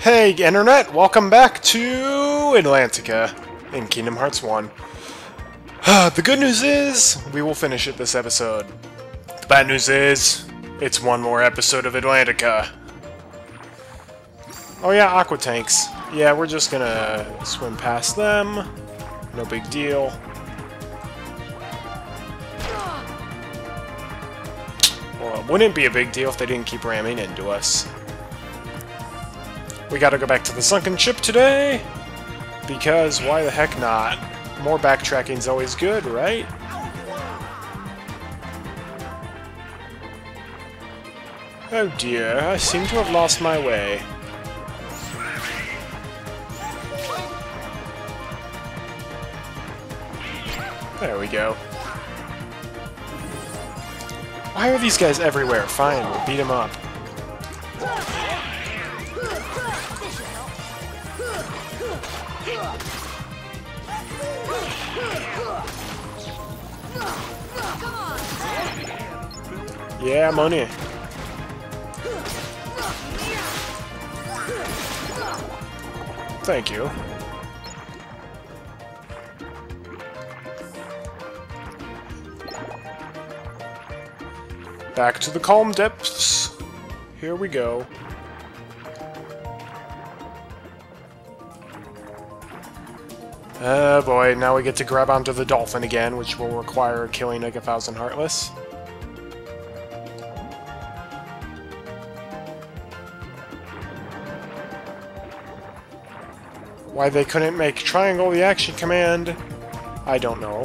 Hey Internet, welcome back to Atlantica in Kingdom Hearts 1. The good news is, we will finish it this episode. The bad news is, it's one more episode of Atlantica. Oh yeah, aqua tanks. Yeah, we're just gonna swim past them. No big deal. Well, it wouldn't be a big deal if they didn't keep ramming into us. We gotta go back to the sunken ship today, because why the heck not? More backtracking's always good, right? Oh dear, I seem to have lost my way. There we go. Why are these guys everywhere? Fine, we'll beat them up. Yeah, money. Thank you. Back to the calm depths. Here we go. Oh boy, now we get to grab onto the dolphin again, which will require killing like 1,000 Heartless. Why they couldn't make triangle the action command, I don't know.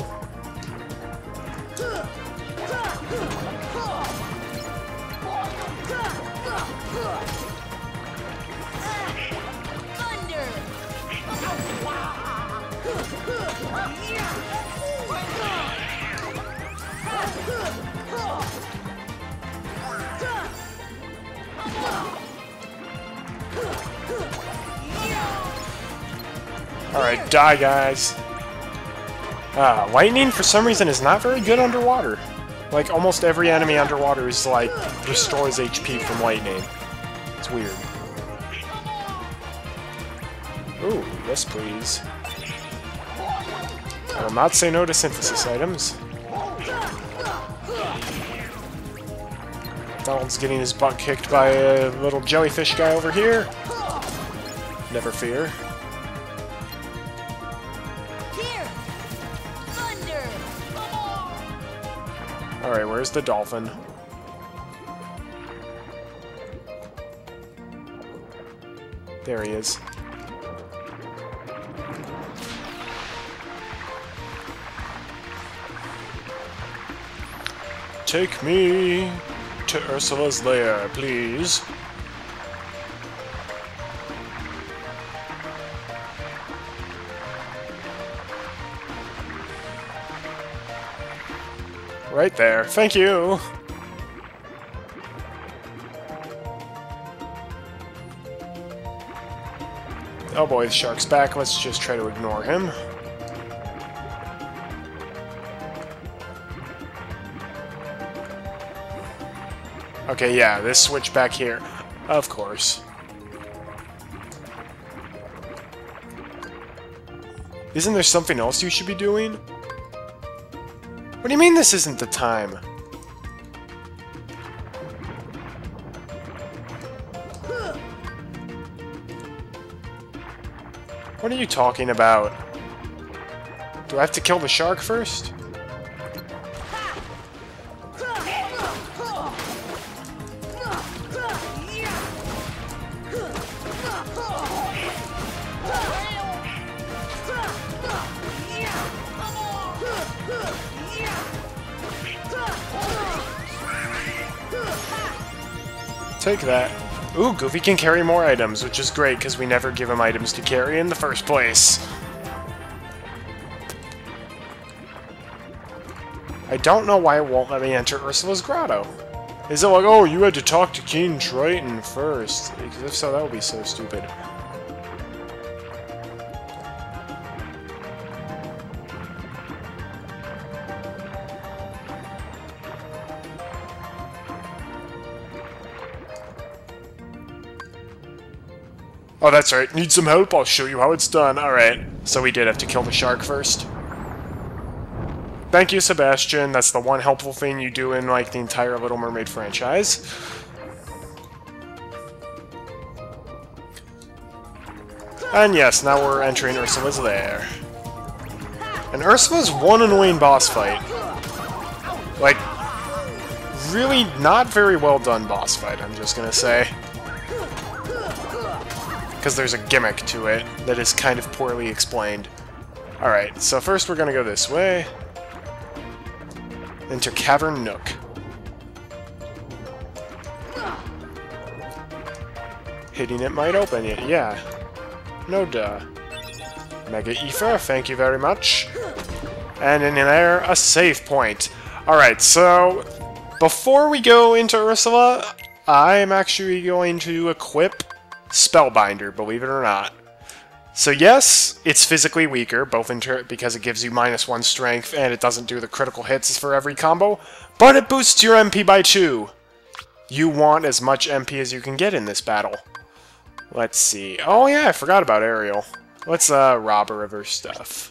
Alright, die guys. Lightning for some reason is not very good underwater. Like almost every enemy underwater is like restores HP from lightning. It's weird. Ooh, yes please. I will not say no to synthesis items. Donald's getting his butt kicked by a little jellyfish guy over here. Never fear. Alright, where's the dolphin? There he is. Take me to Ursula's lair, please. Right there. Thank you! Oh boy, the shark's back. Let's just try to ignore him. Okay, yeah, this switch back here. Of course. Isn't there something else you should be doing? What do you mean this isn't the time? What are you talking about? Do I have to kill the shark first? Take that. Ooh, Goofy can carry more items, which is great, because we never give him items to carry in the first place. I don't know why it won't let me enter Ursula's grotto. Is it like, oh, you had to talk to King Triton first? Because if so, that would be so stupid. Oh, that's right. Need some help? I'll show you how it's done. Alright, so we did have to kill the shark first. Thank you, Sebastian. That's the one helpful thing you do in, like, the entire Little Mermaid franchise. And yes, now we're entering Ursula's lair. And Ursula's one annoying boss fight. Like, really not very well done boss fight, I'm just gonna say. Because there's a gimmick to it that is kind of poorly explained. Alright, so first we're gonna go this way. Into Cavern Nook. Hitting it might open it, yeah. No duh. Mega Ether, thank you very much. And in there, a save point. Alright, so before we go into Ursula, I'm actually going to equip Spellbinder, believe it or not. So yes, it's physically weaker, both because it gives you -1 strength and it doesn't do the critical hits for every combo, but it boosts your MP by 2. You want as much MP as you can get in this battle. Let's see. Oh yeah, I forgot about Ariel. Let's rob her of her stuff.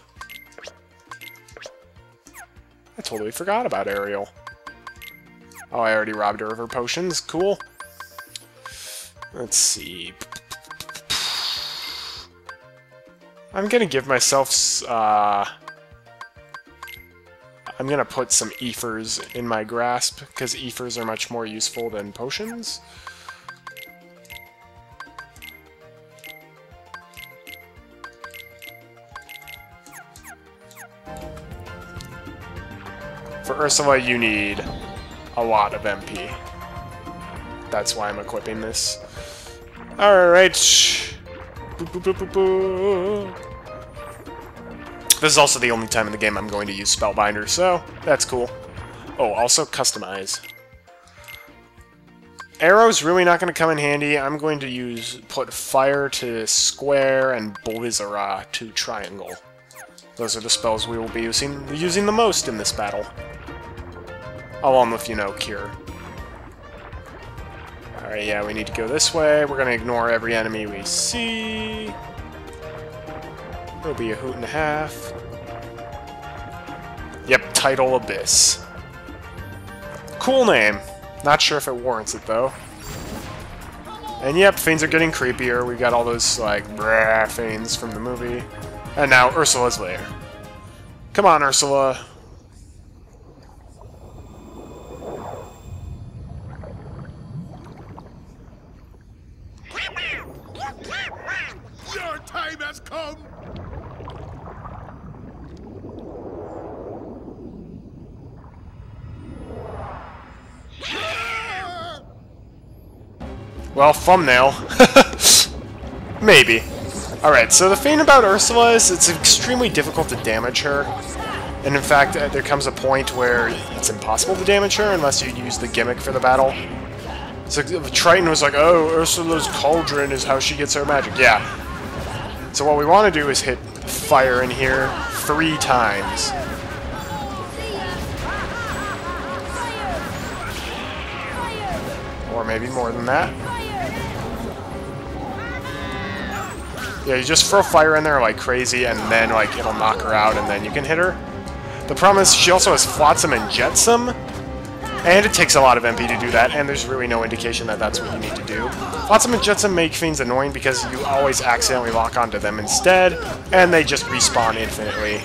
I totally forgot about Ariel. Oh, I already robbed her of her potions. Cool. Let's see. I'm gonna give myself, I'm gonna put some ethers in my grasp, because ethers are much more useful than potions. For Ursula, you need a lot of MP. That's why I'm equipping this. Alright. This is also the only time in the game I'm going to use Spellbinder, so that's cool. Oh, also customize. Arrow's really not going to come in handy. I'm going to put fire to square and Blizzara to triangle. Those are the spells we will be using the most in this battle. Along with, you know, Cure. Alright, yeah, we need to go this way. We're going to ignore every enemy we see. It'll be a hoot and a half. Yep, Tidal Abyss. Cool name. Not sure if it warrants it, though. And yep, things are getting creepier. We've got all those, like, brah things from the movie. And now Ursula's lair. Come on, Ursula. Your time has come! Well, thumbnail. Maybe. Alright, so the thing about Ursula is it's extremely difficult to damage her. And in fact, there comes a point where it's impossible to damage her unless you use the gimmick for the battle. So Triton was like, oh, Ursula's cauldron is how she gets her magic. Yeah. So what we want to do is hit fire in here 3 times. Or maybe more than that. Yeah, you just throw fire in there like crazy, and then like it'll knock her out, and then you can hit her. The problem is she also has Flotsam and Jetsam, and it takes a lot of MP to do that, and there's really no indication that that's what you need to do. Flotsam and Jetsam make things annoying because you always accidentally lock onto them instead, and they just respawn infinitely.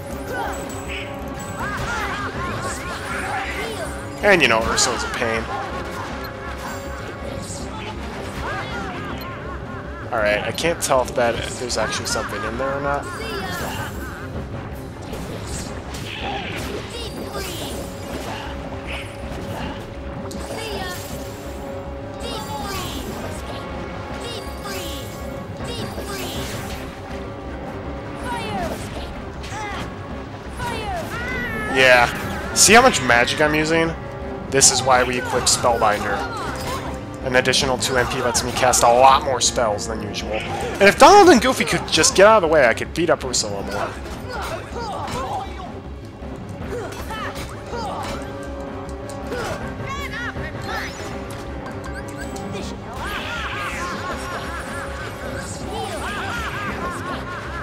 And you know, Ursula's a pain. Alright, I can't tell if there's actually something in there or not. Yeah. See how much magic I'm using? This is why we equip Spellbinder. An additional 2 MP lets me cast a lot more spells than usual. And if Donald and Goofy could just get out of the way, I could beat up Ursula more.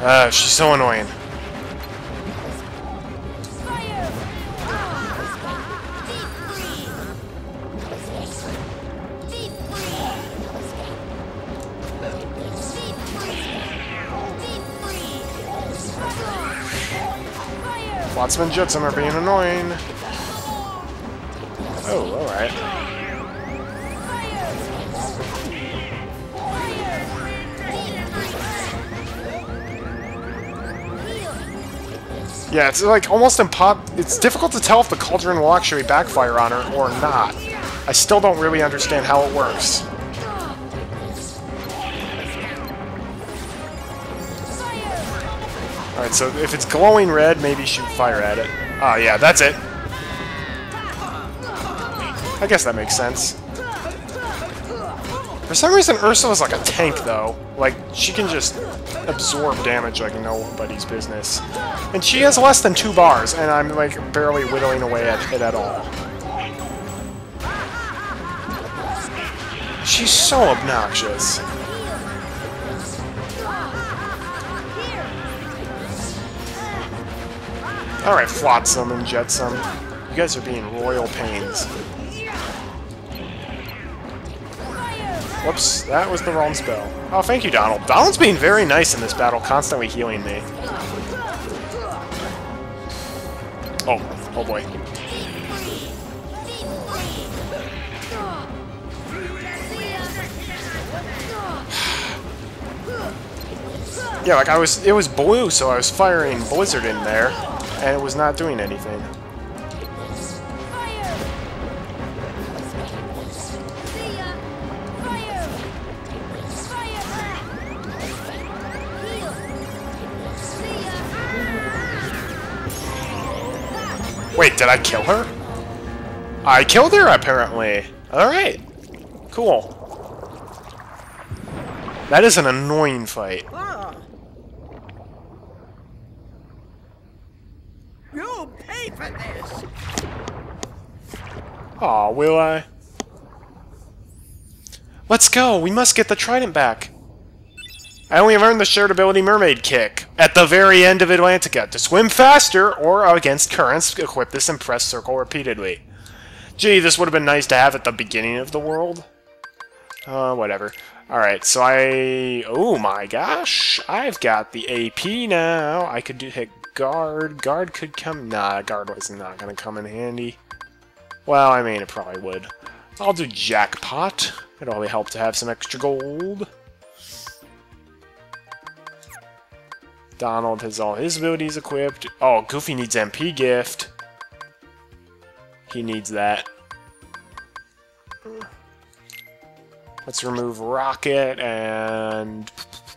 She's so annoying. Flotsam and Jetsam are being annoying. Oh, alright. Yeah, it's like almost it's difficult to tell if the cauldron will actually backfire on her or not. I still don't really understand how it works. Alright, so if it's glowing red, maybe shoot fire at it. Oh yeah, that's it. I guess that makes sense. For some reason, Ursula's like a tank, though. Like, she can just absorb damage like nobody's business. And she has less than 2 bars, and I'm, like, barely whittling away at it at all. She's so obnoxious. Alright, Flotsam and Jetsam. You guys are being royal pains. Whoops, that was the wrong spell. Oh, thank you, Donald. Donald's being very nice in this battle, constantly healing me. Oh boy. Yeah, like it was blue, so I was firing Blizzard in there, and it was not doing anything. Wait, did I kill her? I killed her, apparently. Alright. Cool. That is an annoying fight. You'll pay for this! Aw, will I? Let's go! We must get the trident back! I only learned the shared ability Mermaid Kick at the very end of Atlantica. To swim faster or against currents, equip this and press circle repeatedly. Gee, this would have been nice to have at the beginning of the world. Whatever. Alright, so oh my gosh! I've got the AP now. I could hit Guard. Guard could come... Nah, Guard was not gonna come in handy. Well, I mean, it probably would. I'll do Jackpot. It'll only help to have some extra gold. Donald has all his abilities equipped. Oh, Goofy needs MP Gift. He needs that. Let's remove Rocket, and...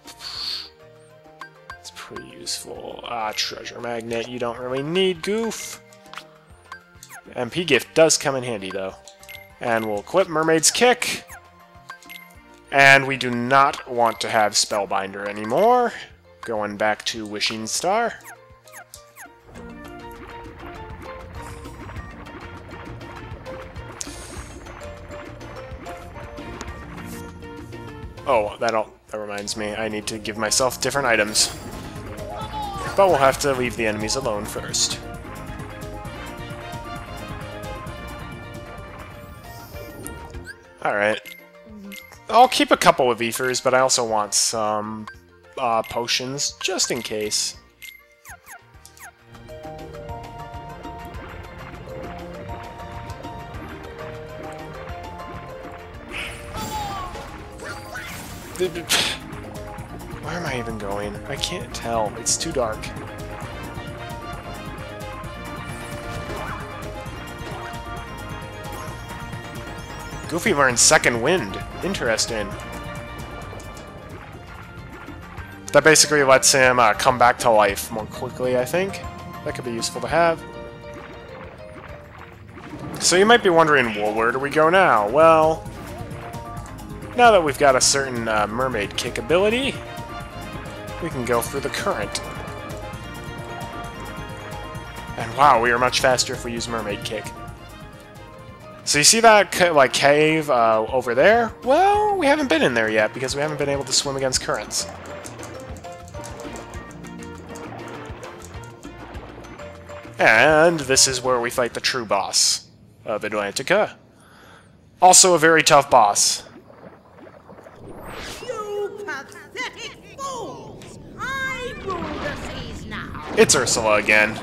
it's pretty useful. Treasure Magnet, you don't really need, Goof. MP Gift does come in handy, though. And we'll equip Mermaid's Kick. And we do not want to have Spellbinder anymore. Going back to Wishing Star. Oh, that reminds me. I need to give myself different items. But we'll have to leave the enemies alone first. Alright. I'll keep a couple of ethers, but I also want some potions, just in case. Where am I even going? I can't tell. It's too dark. Goofy learns Second Wind. Interesting. That basically lets him come back to life more quickly, I think. That could be useful to have. So you might be wondering, well, where do we go now? Well, now that we've got a certain Mermaid Kick ability, we can go through the current. And wow, we are much faster if we use Mermaid Kick. So you see that cave over there? Well, we haven't been in there yet because we haven't been able to swim against currents. And this is where we fight the true boss of Atlantica. Also a very tough boss. You pathetic fools! I rule the seas now! It's Ursula again.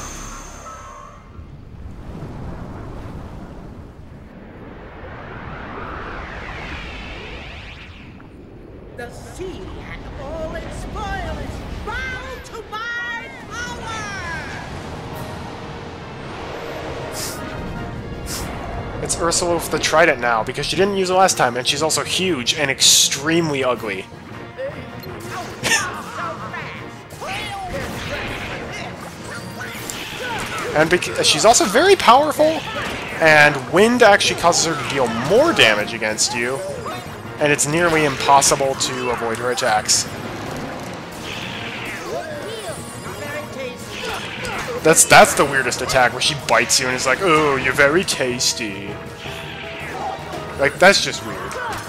The sea and all its spoil is bound to my power! It's Ursula with the trident now, because she didn't use it last time, and she's also huge and extremely ugly. And she's also very powerful, and wind actually causes her to deal more damage against you, and it's nearly impossible to avoid her attacks. That's the weirdest attack, where she bites you and is like, "Oh, you're very tasty." Like, that's just weird.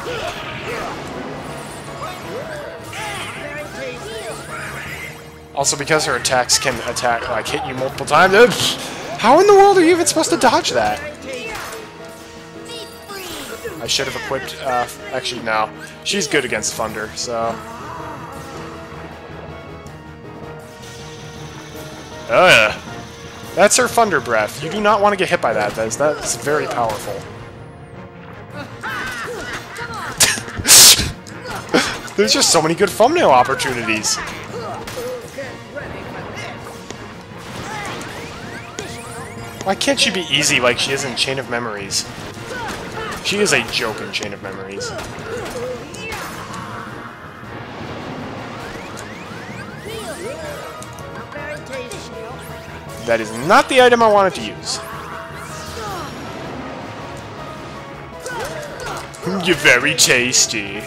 Also, because her attacks can hit you multiple times. How in the world are you even supposed to dodge that? I should have equipped, actually, no. She's good against thunder, so... Oh yeah. That's her thunder breath. You do not want to get hit by that. That's very powerful. There's just so many good thumbnail opportunities. Why can't she be easy like she is in Chain of Memories? She is a joke in Chain of Memories. That is not the item I wanted to use. You're very tasty.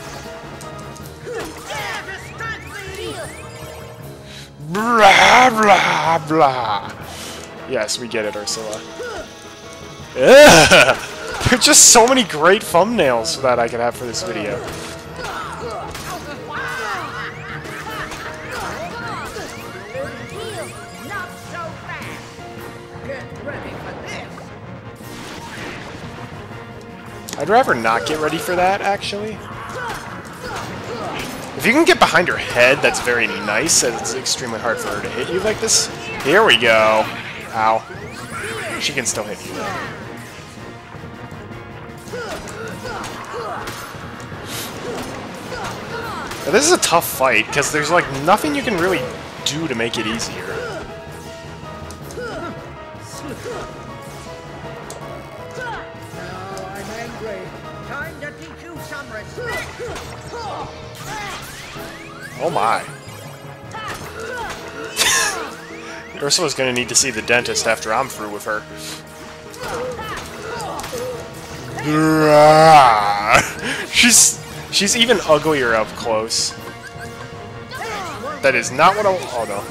Blah, blah, blah. Yes, we get it, Ursula. Ugh! There are just so many great thumbnails that I could have for this video. I'd rather not get ready for that, actually. If you can get behind her head, that's very nice, and it's extremely hard for her to hit you like this. Here we go. Ow. She can still hit you, though. Now, this is a tough fight, because there's, like, nothing you can really do to make it easier. Oh my. Ursula's gonna need to see the dentist after I'm through with her. She's even uglier up close. That is not what I... Oh no.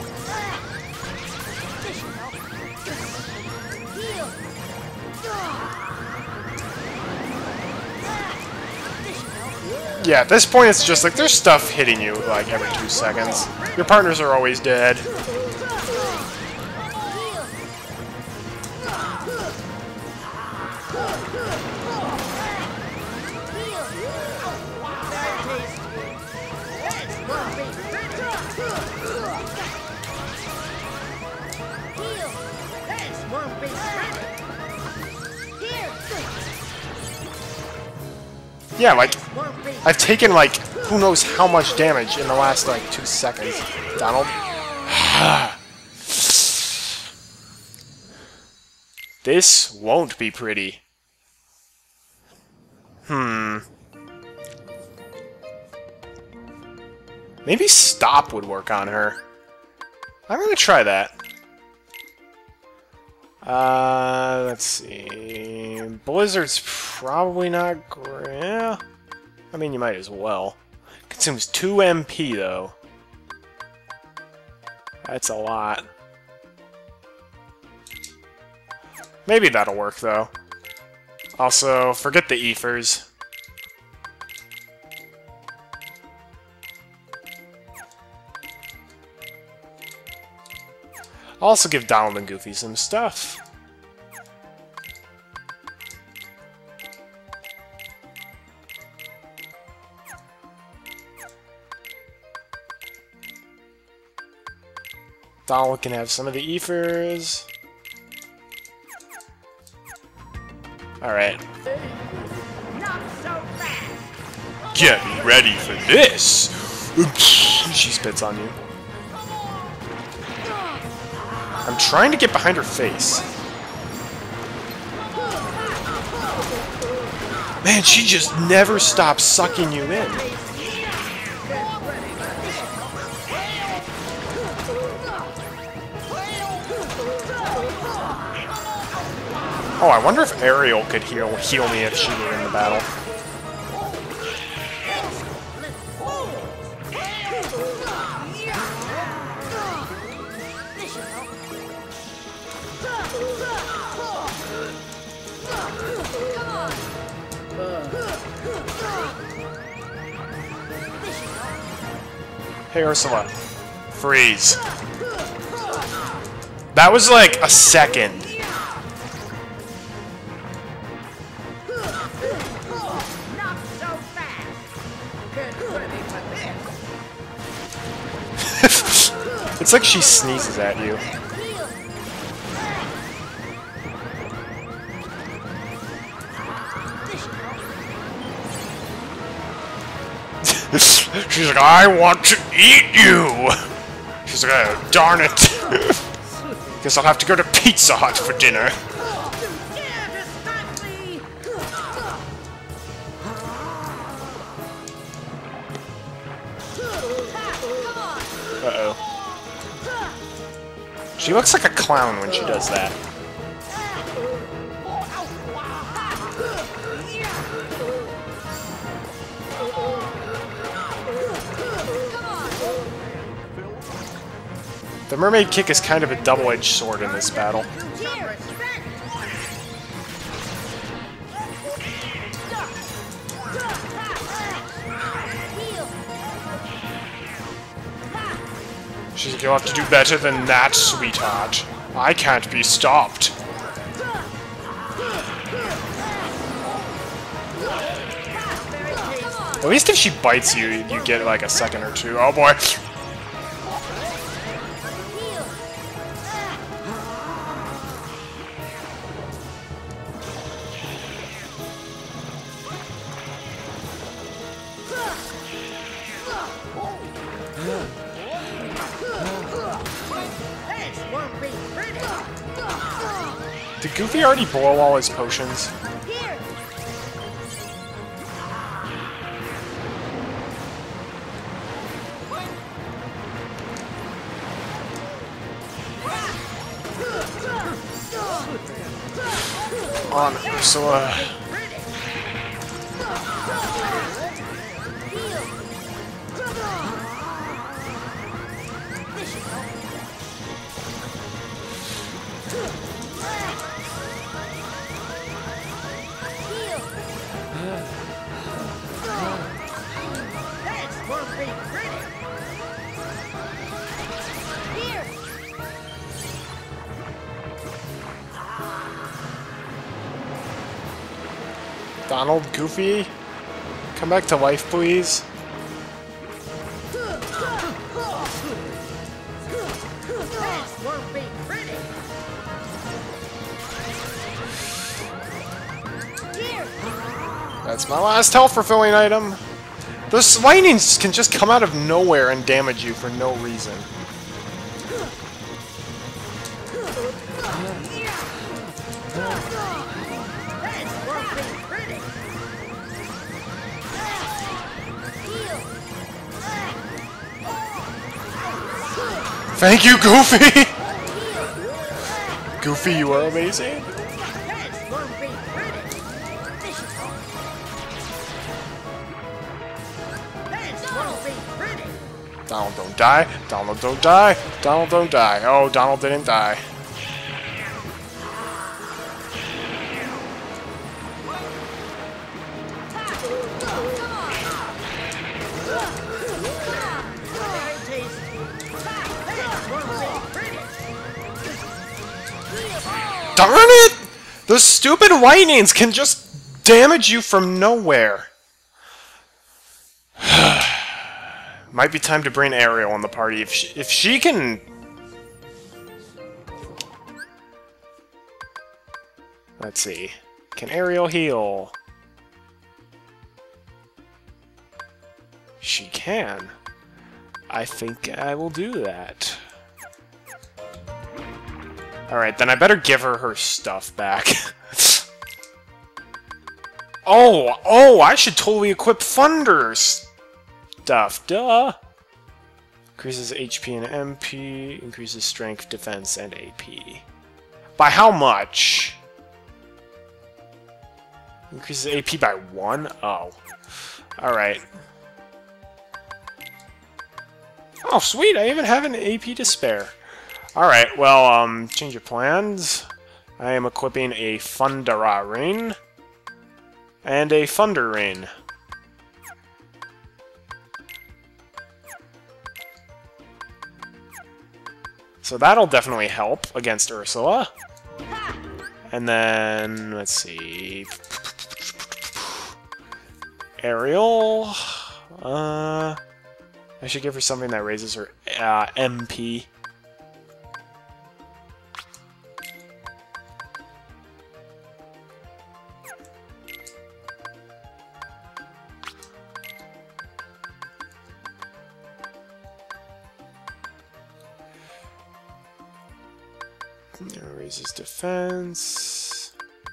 Yeah, at this point it's just like there's stuff hitting you like every 2 seconds. Your partners are always dead. Yeah, like, I've taken, like, who knows how much damage in the last, like, 2 seconds. Donald? This won't be pretty. Maybe stop would work on her. I'm gonna try that. Let's see... Blizzard's probably not great. Yeah. I mean, you might as well. Consumes 2 MP, though. That's a lot. Maybe that'll work, though. Also, forget the ethers. I'll also give Donald and Goofy some stuff. Donald can have some of the ethers. Alright. Not so fast. Get ready for this! She spits on you. I'm trying to get behind her face. Man, she just never stops sucking you in. Oh, I wonder if Ariel could heal me if she were in the battle. Hey, Ursula. Freeze. That was like a second. Not so fast. Get ready for this. It's like she sneezes at you. She's like, I want to eat you! She's like, oh, darn it. Guess I'll have to go to Pizza Hut for dinner. Uh-oh. She looks like a clown when she does that. The mermaid kick is kind of a double-edged sword in this battle. She's like, you'll have to do better than that, sweetheart. I can't be stopped. At least if she bites you, you get like a second or two. Oh boy. Did Goofy already boil all his potions? On Ursula. Donald, Goofy, come back to life, please. That's my last health-fulfilling item. Those lightnings can just come out of nowhere and damage you for no reason. Thank you, Goofy! Goofy, you are amazing. Donald, don't die. Donald, don't die. Donald, don't die. Oh, Donald didn't die. Darn it! Those stupid lightnings can just damage you from nowhere. Might be time to bring Ariel in the party. If she can... Let's see. Can Ariel heal? She can. I think I will do that. Alright, then I better give her her stuff back. Oh, I should totally equip Thunder's stuff, duh! Increases HP and MP, increases strength, defense, and AP. By how much? Increases AP by 1? Oh. Alright. Oh, sweet, I even have an AP to spare. Alright, well, change of plans. I am equipping a Thundera Ring and a Thunder Ring. So that'll definitely help against Ursula. And then, let's see... Ariel... I should give her something that raises her MP. Raises defense.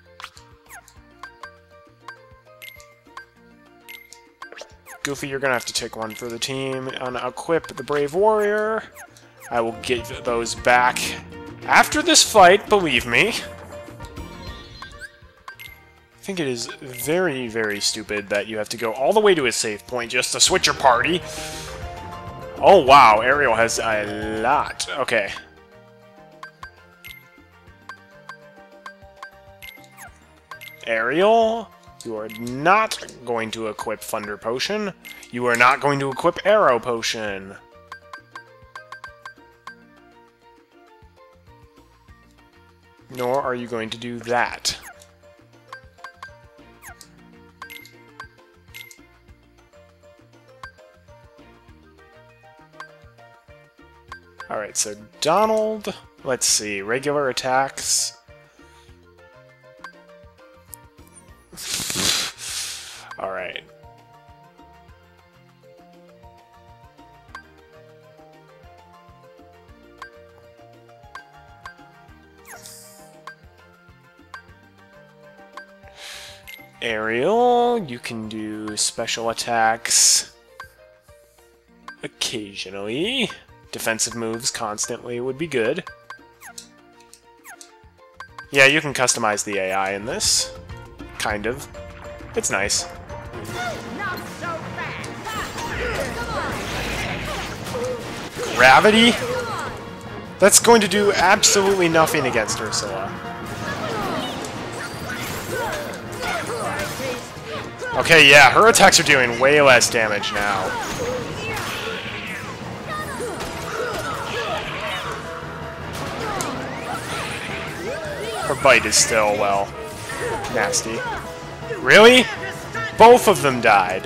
Goofy, you're gonna have to take one for the team. And equip the Brave Warrior. I will get those back after this fight, believe me. I think it is very, very stupid that you have to go all the way to a save point just to switch your party. Oh wow, Ariel has a lot. Okay. Ariel, you are not going to equip Thunder Potion. You are not going to equip Arrow Potion. Nor are you going to do that. Alright, so Donald, let's see, regular attacks. Alright. Ariel, you can do special attacks occasionally. Defensive moves constantly would be good. Yeah, you can customize the AI in this. Kind of. It's nice. Gravity? That's going to do absolutely nothing against Ursula. Okay, yeah, her attacks are doing way less damage now. Her bite is still, well, nasty. Really? Both of them died.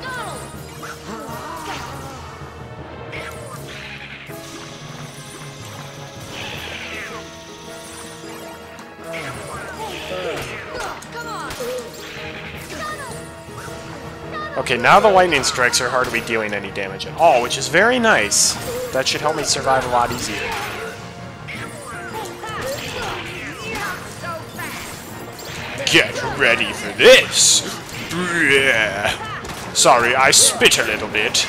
Okay, now the lightning strikes are hardly dealing any damage at all, which is very nice. That should help me survive a lot easier. Get ready for this! Sorry, I spit a little bit.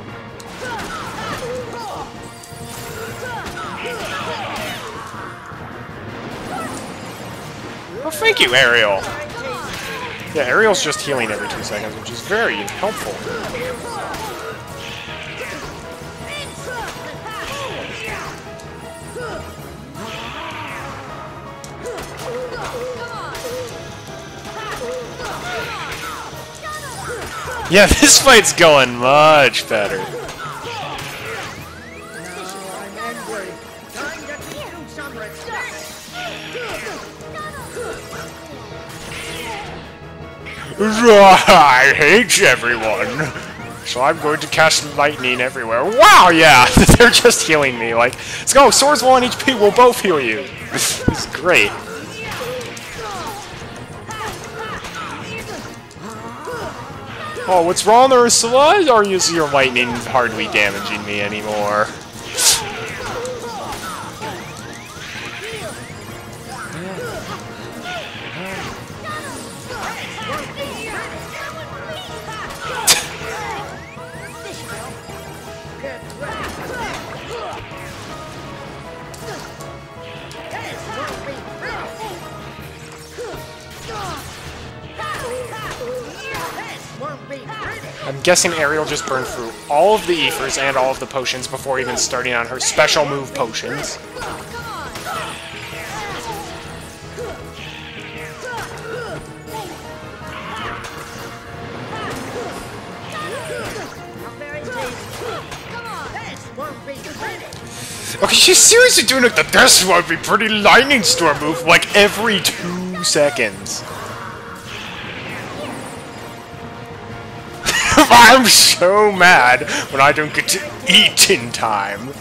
Oh, thank you, Ariel! Yeah, Ariel's just healing every 2 seconds, which is very helpful. Yeah, this fight's going much better. Time to teach you some respect. I hate everyone. So I'm going to cast lightning everywhere. Wow, yeah, they're just healing me. Like, let's go, Swords 1 HP, we'll both heal you. This is great. Oh, what's wrong, Ursula? Or is your lightning hardly damaging me anymore? I'm guessing Ariel just burned through all of the ethers and all of the potions before even starting on her special move potions. Okay, she's seriously doing like the "this won't be pretty" lightning storm move like every 2 seconds. I'm so mad when I don't get to eat in time.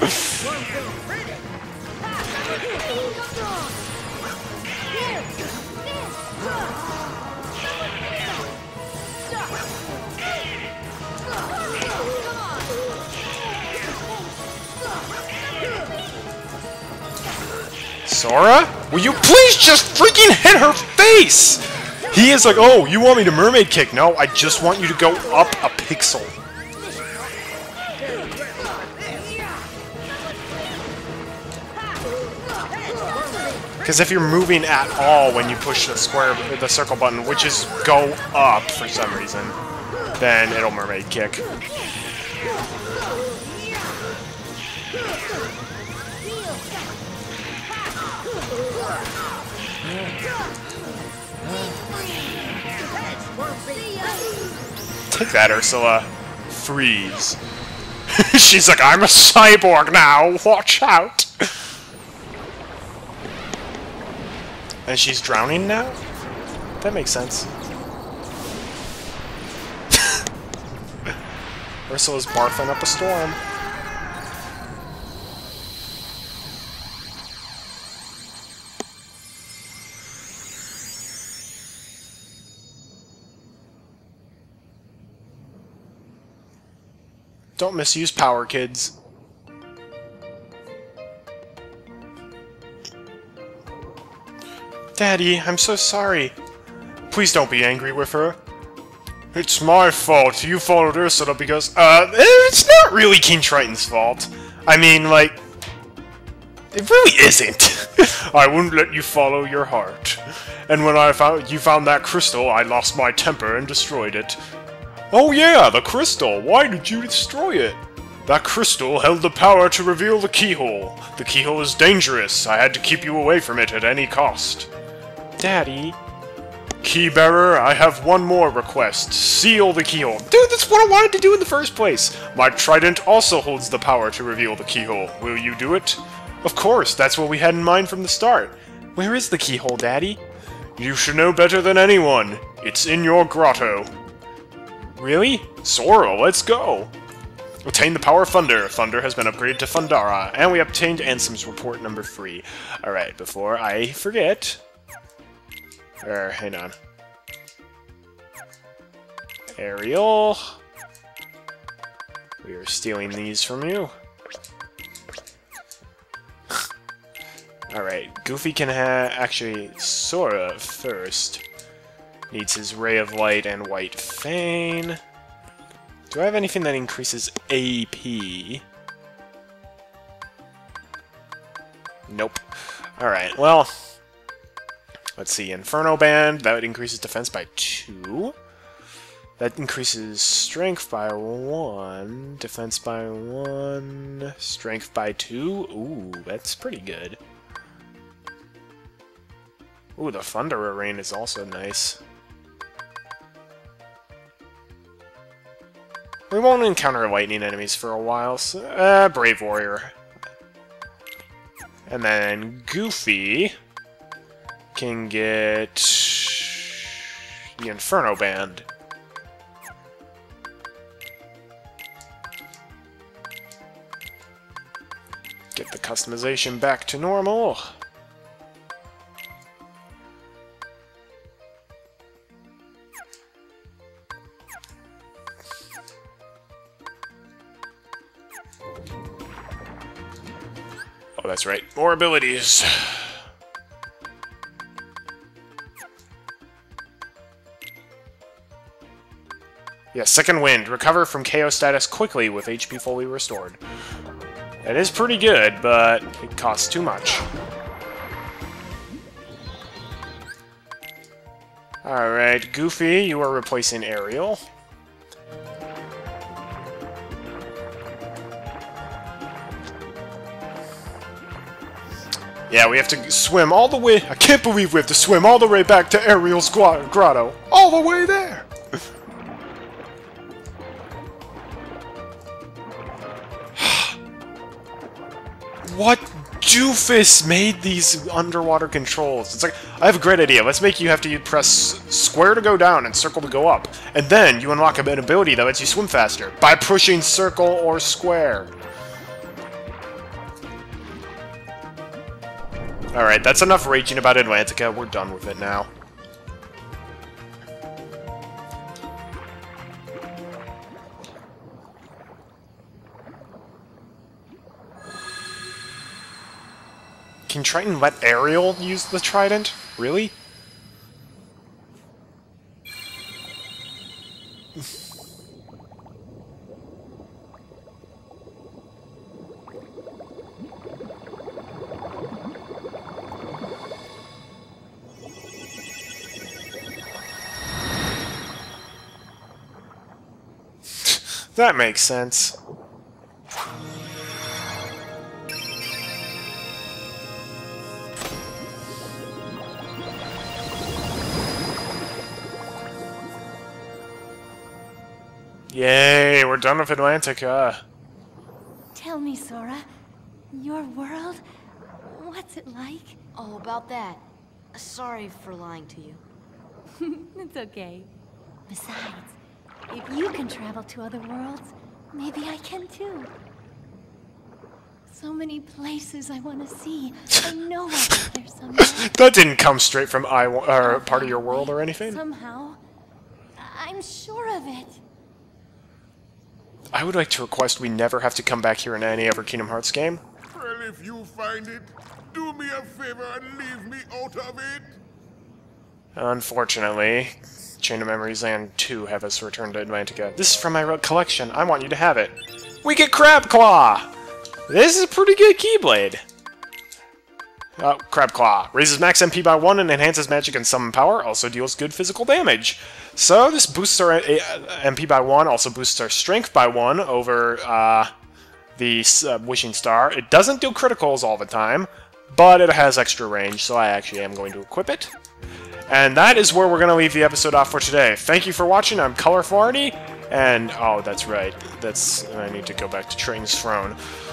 Sora? Will you please just freaking hit her face? He is like, oh, you want me to mermaid kick? No, I just want you to go up a pixel. Because if you're moving at all when you push the circle button, which is go up for some reason, then it'll mermaid kick. Take that, Ursula. Freeze. She's like, I'm a cyborg now, watch out! And she's drowning now? That makes sense. Ursula's barfing up a storm. Don't misuse power, kids. Daddy, I'm so sorry. Please don't be angry with her. It's my fault. You followed Ursula because, it's not really King Triton's fault. I mean, like, it really isn't. I wouldn't let you follow your heart. And when you found that crystal, I lost my temper and destroyed it. Oh yeah, the crystal! Why did you destroy it? That crystal held the power to reveal the keyhole. The keyhole is dangerous. I had to keep you away from it at any cost. Daddy? Keybearer, I have one more request. Seal the keyhole. Dude, that's what I wanted to do in the first place! My trident also holds the power to reveal the keyhole. Will you do it? Of course, that's what we had in mind from the start. Where is the keyhole, Daddy? You should know better than anyone. It's in your grotto. Really? Sora, let's go! Obtain the power of Thunder. Thunder has been upgraded to Thundara, and we obtained Ansem's report number 3. Alright, before I forget... hang on. Ariel... We are stealing these from you. Alright, Goofy can actually, Sora first. Needs his Ray of Light and White Fang. Do I have anything that increases AP? Nope. Alright, well... Let's see, Inferno Band, that increases defense by 2. That increases strength by 1, defense by 1, strength by 2. Ooh, that's pretty good. Ooh, the Thunderer Rain is also nice. We won't encounter lightning enemies for a while, so... Brave Warrior. And then Goofy can get the Inferno Band. Get the customization back to normal. Oh, that's right. More abilities. Yeah, Second Wind. Recover from KO status quickly with HP fully restored. It is pretty good, but it costs too much. Alright, Goofy, you are replacing Ariel. Yeah, we have to swim all the way... I can't believe we have to swim all the way back to Ariel's grotto. All the way there! What doofus made these underwater controls? It's like, I have a great idea. Let's make you have to press square to go down and circle to go up. And then you unlock an ability that lets you swim faster by pushing circle or square. Alright, that's enough raging about Atlantica. We're done with it now. Can Triton let Ariel use the trident? Really? That makes sense. Yay, we're done with Atlantica. Tell me, Sora, your world, what's it like? Oh, about that. Sorry for lying to you. It's okay. Besides, if you can travel to other worlds, maybe I can too. So many places I want to see. I know I'll get there someday. That didn't come straight from part of your world or anything. Somehow. I'm sure of it. I would like to request we never have to come back here in any other Kingdom Hearts game. Well, if you find it, do me a favor and leave me out of it. Unfortunately, Chain of Memories and 2 have us return to Atlantica. This is from my collection. I want you to have it. We get Crab Claw! This is a pretty good Keyblade. Crab Claw. Raises max MP by 1 and enhances magic and summon power. Also deals good physical damage. So this boosts our MP by 1, also boosts our strength by 1 over the Wishing Star. It doesn't do criticals all the time, but it has extra range, so I actually am going to equip it. And that is where we're going to leave the episode off for today. Thank you for watching. I'm Colorful Artie, and oh, that's right. I need to go back to Triton's Throne.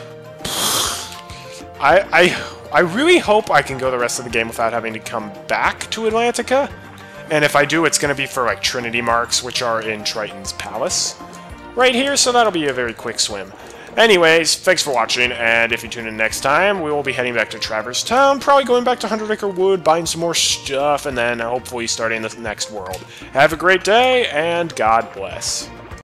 I really hope I can go the rest of the game without having to come back to Atlantica. And if I do, it's going to be for, like, Trinity Marks, which are in Triton's Palace right here, so that'll be a very quick swim. Anyways, thanks for watching, and if you tune in next time, we will be heading back to Traverse Town, probably going back to 100 Acre Wood, buying some more stuff, and then hopefully starting the next world. Have a great day, and God bless.